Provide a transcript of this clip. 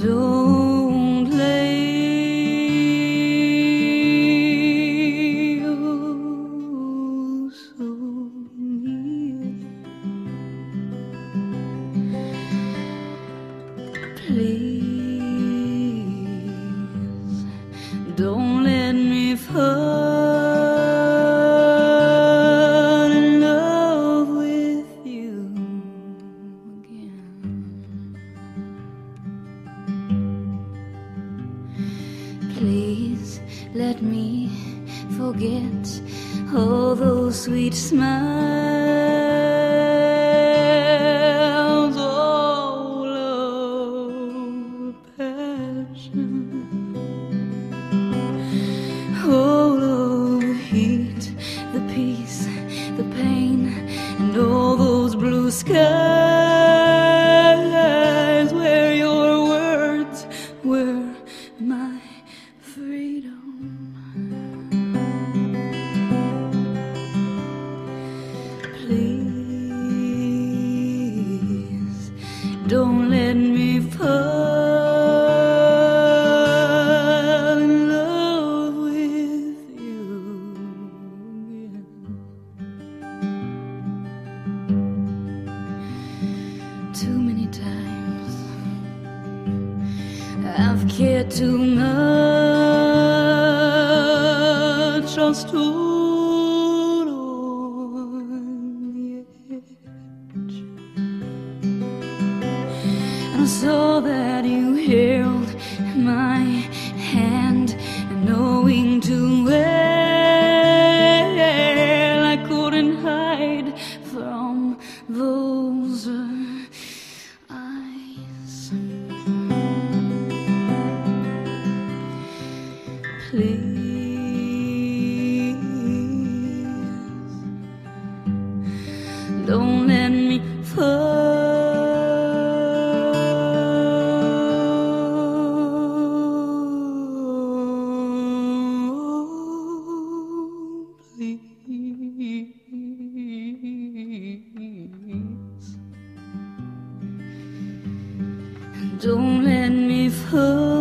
Don't lay you so near. Please don't let me fall in love with you again. Please let me forget all those sweet smiles, all of passion, all of the heat, the peace, the pain, and all those blue skies where your words were my freedom. Please don't let me fall in love with you again. Too many times I've cared too much, I stood on the edge, and I saw that you held my hand, and knowing too well I couldn't hide from those eyes. Please don't let me fall. Please don't let me fall.